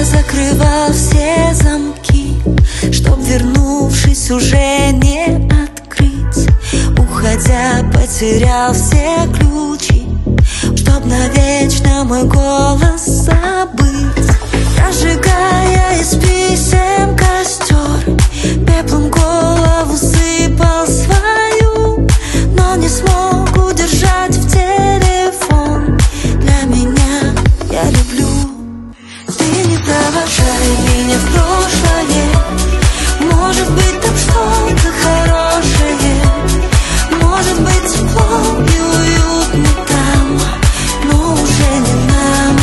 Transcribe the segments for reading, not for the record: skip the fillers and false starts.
закрывал все замки, чтоб, вернувшись, уже не открыть. Уходя, потерял все ключи, чтоб навечно мой голос забыть. Разжигая из писем костер, пеплом голову сыпал свою, но не смог удержать в телефон. Для меня я люблю. Ты не провожай меня в прошлое, может быть там что-то хорошее, может быть тепло и уютно там, но уже не нам.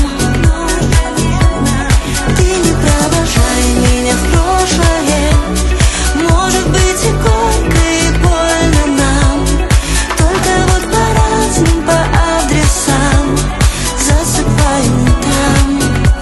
Ты не провожай меня в прошлое, может быть и горько, и больно нам, только вот по разным, по адресам засыпаем там,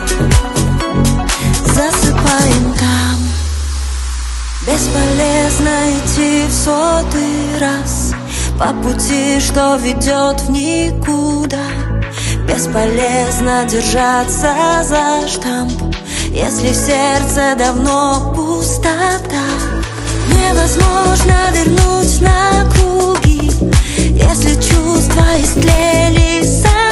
засыпаем там. Бесполезно идти в 100-й раз по пути, что ведет в никуда. Бесполезно держаться за штамп, если в сердце давно пустота. Невозможно вернуть на круги, если чувства истлели сами.